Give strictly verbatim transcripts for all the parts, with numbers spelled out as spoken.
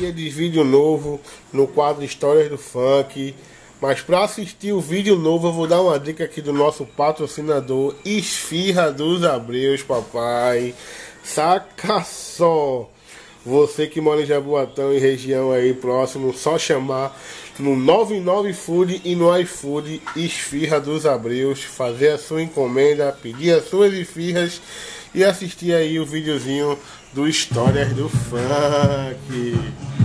dia de vídeo novo no quadro Histórias do Funk. Mas para assistir o vídeo novo eu vou dar uma dica aqui do nosso patrocinador Esfirra dos Abreus, papai. Saca só! Você que mora em Jaboatão e região aí próximo, só chamar no nove nove Food e no iFood Esfirra dos Abreus, fazer a sua encomenda, pedir as suas esfirras e assistir aí o videozinho do Histórias do Funk.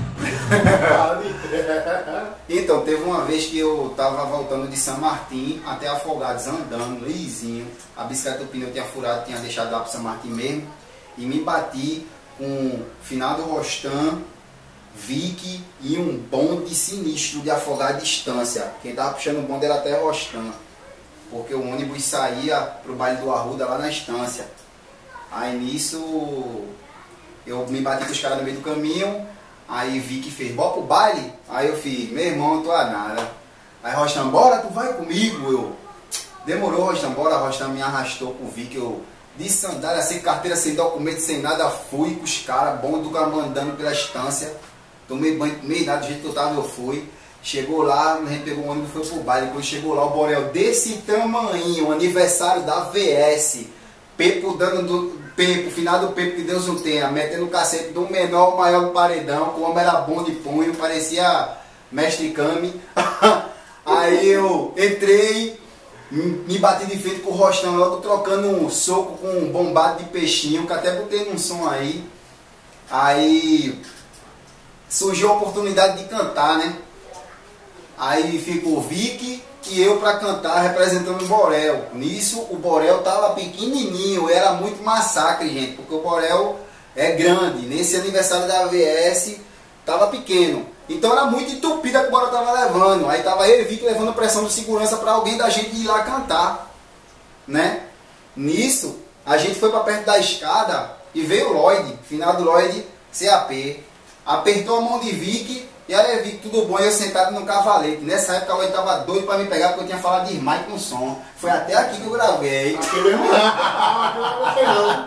Então, teve uma vez que eu tava voltando de São Martim até Afogados, andando, lisinho. A bicicleta do pneu tinha furado, tinha deixado lá para São Martim mesmo. E me bati com o finado Rostam, Vicky e um bonde sinistro de Afogado à distância. Quem tava puxando o bonde era até Rostam, porque o ônibus saía pro baile do Arruda lá na estância. Aí nisso eu me bati com os caras no meio do caminho. Aí vi que fez, bora pro baile? Aí eu fiz, meu irmão, não tô a nada. Aí Rostam, bora, tu vai comigo? Eu, demorou, Rostam, bora. Rostam me arrastou com o Vicky, eu de sandália, sem carteira, sem documento, sem nada, fui com os caras, bom do cara andando pela estância. Tomei banho, tomei nada, do jeito que eu tava, eu fui. Chegou lá, a gente pegou o ônibus e foi pro baile. Quando chegou lá, o Borel desse tamanho, aniversário da V S. Pepo dando do... Pepo, final do Pepo, que Deus o tenha, metendo o cacete do menor ao maior do paredão, que o homem era bom de punho, parecia mestre Kami. Aí eu entrei, me bati de frente com o Rostam, logo trocando um soco com um bombado de peixinho, que até botei num som aí. Aí surgiu a oportunidade de cantar, né? Aí ficou o Vicky e eu para cantar representando o Borel. Nisso o Borel tava pequenininho, era muito massacre, gente, porque o Borel é grande. Nesse aniversário da V S tava pequeno, então era muito entupida que o Borel tava levando. Aí tava eu e Vicky levando pressão de segurança para alguém da gente ir lá cantar, né? Nisso a gente foi para perto da escada e veio o Lloyd, final do Lloyd C A P, apertou a mão de Vicky. E aí, Vicky, tudo bom? Eu sentado no cavalete. Nessa época eu estava doido para me pegar, porque eu tinha falado de Smite no som. Foi até aqui que eu gravei. Aqui mesmo não.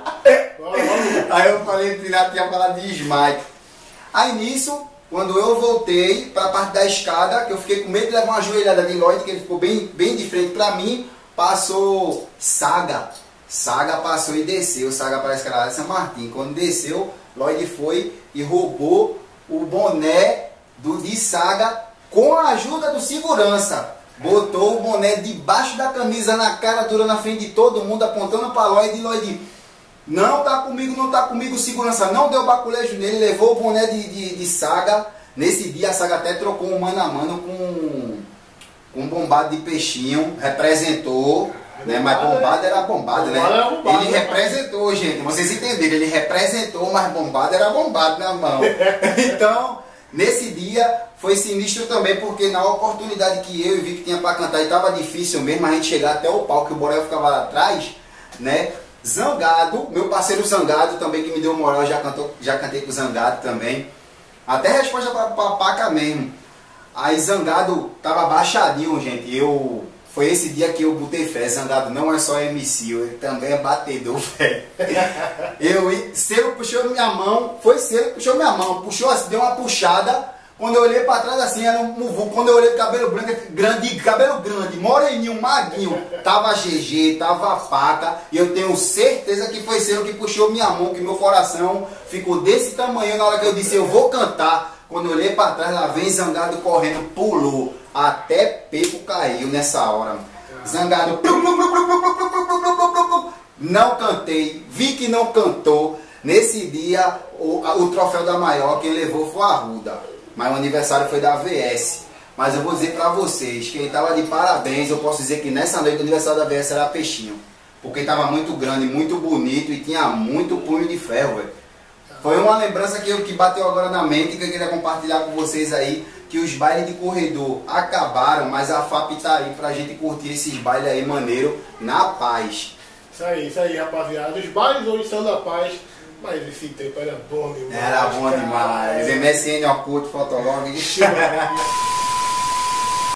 Aí eu falei que tinha falado de Smite. Aí nisso, quando eu voltei para a parte da escada, que eu fiquei com medo de levar uma joelhada de Lloyd, que ele ficou bem, bem de frente para mim, passou Saga. Saga passou e desceu. Saga parece que era lá de São Martim. Quando desceu, Lloyd foi e roubou o boné do de Saga com a ajuda do segurança. Botou o boné debaixo da camisa, na cara dura, na frente de todo mundo, apontando para Lloyd. E Lloyd, não tá comigo, não tá comigo. Segurança não deu baculejo nele, levou o boné de, de, de Saga. Nesse dia a Saga até trocou um mano a mano com, com um bombado de peixinho, representou, né? Mas bombado era bombado, né? Ele representou, gente, vocês entenderam, ele representou, mas bombado era bombado na mão. Então, nesse dia foi sinistro também, porque na oportunidade que eu e vi que tinha para cantar, e estava difícil mesmo a gente chegar até o palco, que o Borel ficava lá atrás, né? Zangado, meu parceiro Zangado também, que me deu moral, já, cantou, já cantei com o Zangado também. Até resposta para Paca mesmo. Aí Zangado tava baixadinho, gente. Eu... Foi esse dia que eu botei fé. Zangado não é só M C, ele também é batedor, velho. Eu, Selo puxou minha mão, foi Selo que puxou minha mão, puxou assim, deu uma puxada. Quando eu olhei pra trás assim, era um muvu. Quando eu olhei de cabelo branco, grande, cabelo grande, moreninho, maguinho, tava G G, tava Paca. E eu tenho certeza que foi Selo que puxou minha mão, que meu coração ficou desse tamanho na hora que eu disse, eu vou cantar. Quando eu olhei pra trás, lá vem Zangado correndo, pulou. Até Pepo caiu nessa hora. Zangado. Não cantei. Vi que não cantou. Nesse dia, o, o troféu da maior, quem levou foi a Arruda. Mas o aniversário foi da V S. Mas eu vou dizer pra vocês, quem tava de parabéns, eu posso dizer que nessa noite o aniversário da V S era Peixinho. Porque tava muito grande, muito bonito e tinha muito punho de ferro, velho. Foi uma lembrança que, eu, que bateu agora na mente, que eu queria compartilhar com vocês aí. Que os bailes de corredor acabaram, mas a F A P tá aí pra gente curtir esses bailes aí maneiro, na paz. Isso aí, isso aí, rapaziada. Os bailes hoje são da paz, mas esse tempo era bom demais. Era bom demais. M S N, Orkut, Fotolog.